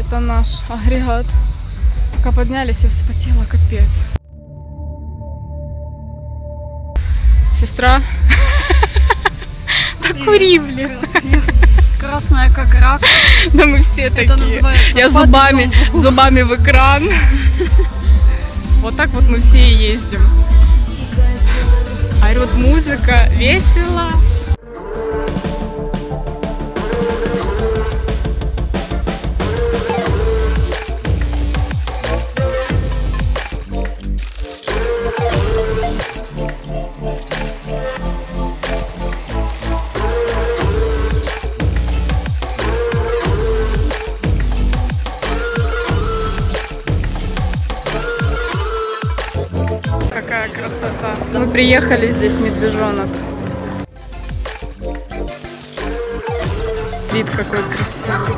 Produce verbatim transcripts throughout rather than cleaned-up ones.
Это наш агрегат. Пока поднялись, я вспотела, капец. Сестра, покури, блин. Красная как рак. Да мы все такие. Я зубами, зубами в экран. Вот так вот мы все и ездим. Орёт музыка, весело. Какая красота. Мы приехали, здесь медвежонок. Вид какой красивый.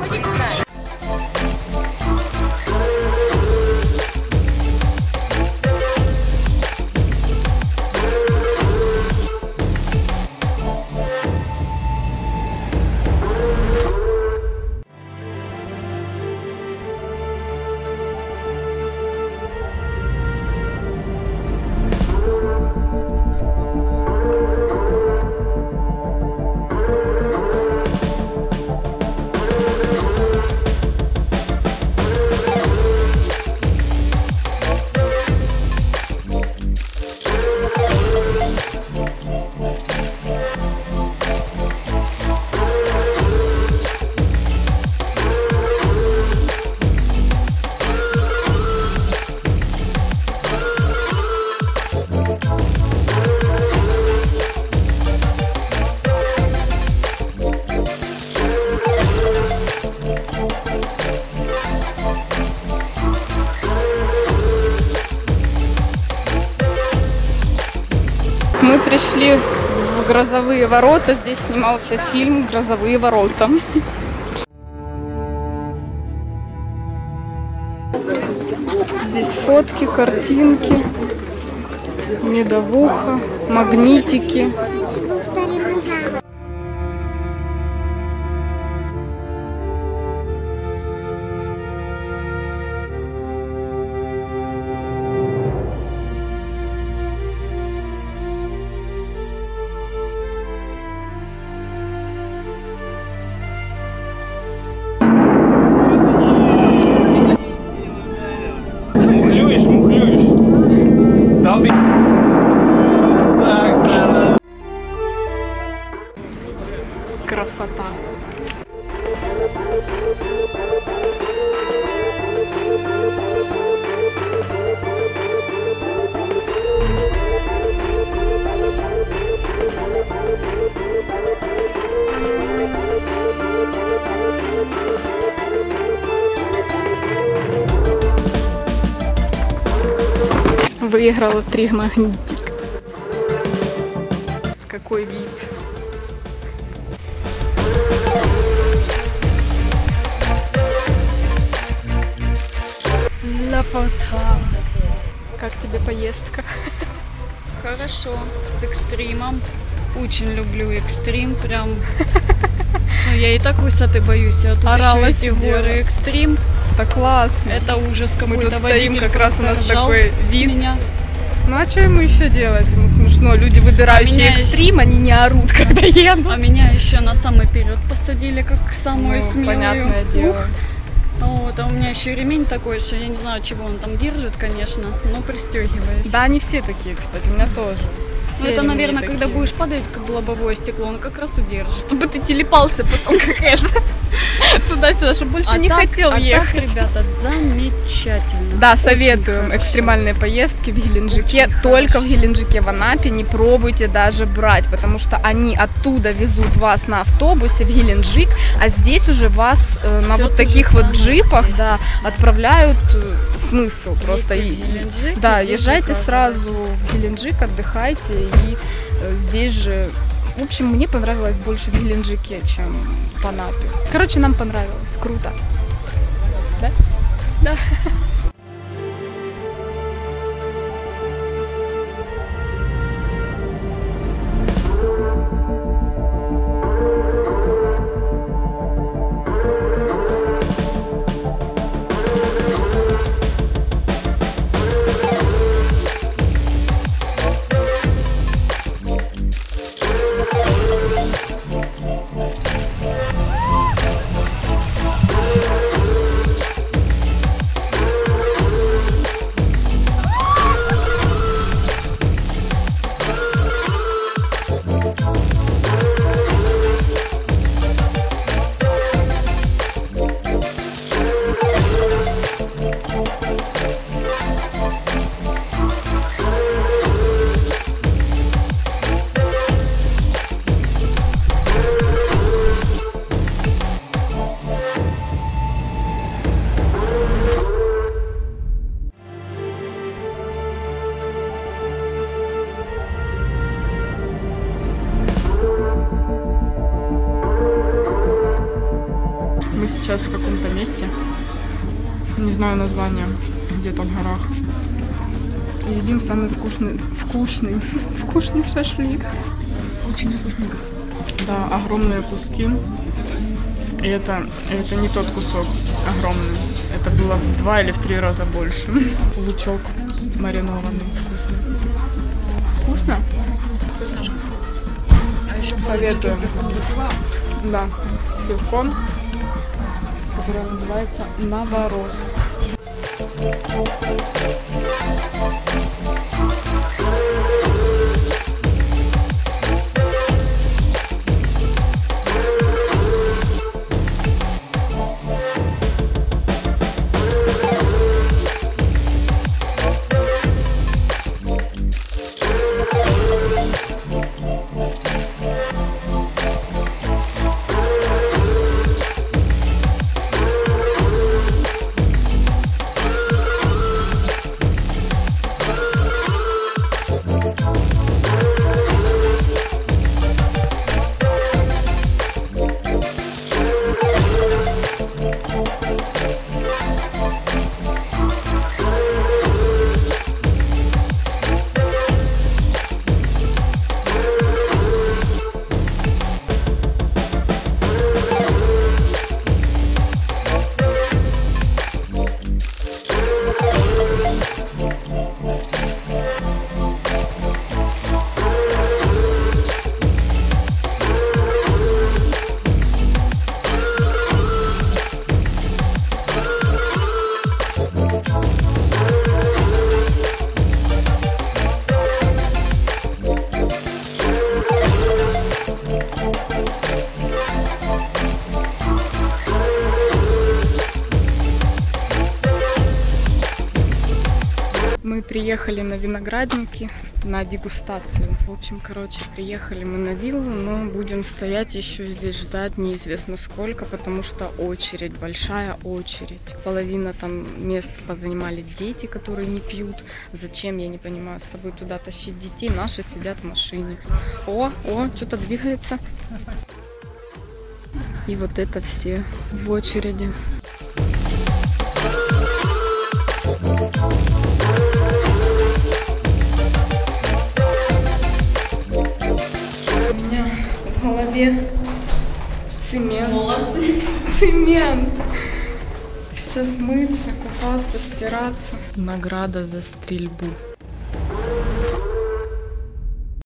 Мы пришли в Грозовые ворота. Здесь снимался фильм «Грозовые ворота». Здесь фотки, картинки, медовуха, магнитики. Красота. Выиграла три магнитика. Какой вид. Лапота. Как тебе поездка? Хорошо, с экстримом. Очень люблю экстрим, прям. Ну, я и так высоты боюсь, а тут Орала еще эти горы, экстрим. Это классно. Это ужас какой-то. Мы тут стоим, как раз у нас ржал такой вид. Меня. Ну а что ему еще делать? Ему смешно. Люди, выбирающие а экстрим, еще... они не орут, когда едут. А меня еще на самый вперед посадили, как самую ну, смелую. Понятное дело. Вот, а у меня еще ремень такой, что я не знаю, чего он там держит, конечно, но пристегиваешь. Да, они все такие, кстати, у меня тоже. Ну, это, наверное, такие. Когда будешь падать, как лобовое стекло, он как раз и держит. Чтобы ты телепался потом, как это, туда-сюда, чтобы больше а не так, хотел а ехать. Так, ребята, замечательно. Да, советуем экстремальные поездки в Геленджике. Очень Только хорошо. В Геленджике, в Анапе не пробуйте даже брать, потому что они оттуда везут вас на автобусе в Геленджик, а здесь уже вас э, на вот таких вот джипах да, отправляют. Смысл просто. И, Геленджик, да, езжайте сразу в Геленджик, отдыхайте и э, здесь же. В общем, мне понравилось больше в Геленджике, чем в Анапе. Короче, нам понравилось. Круто. Да? Да. не знаю название, где-то в горах. И едим самый вкусный, вкусный, вкусный шашлык. Очень вкусненько. Да, огромные куски. И это, это не тот кусок огромный. Это было в два или в три раза больше. Лучок маринованный, вкусный. Вкусно? Вкусняшка. А еще советую. Да, пивко, которое называется Новоросс. Мы приехали на виноградники на дегустацию. В общем, короче, приехали мы на виллу, но будем стоять еще здесь ждать неизвестно сколько, потому что очередь, большая очередь. Половина там мест позанимали дети, которые не пьют. Зачем, я не понимаю, с собой туда тащить детей? Наши сидят в машине. О, о, что-то двигается. И вот это все в очереди. В голове цемент. волосы. Цемент. Сейчас мыться, купаться, стираться. Награда за стрельбу.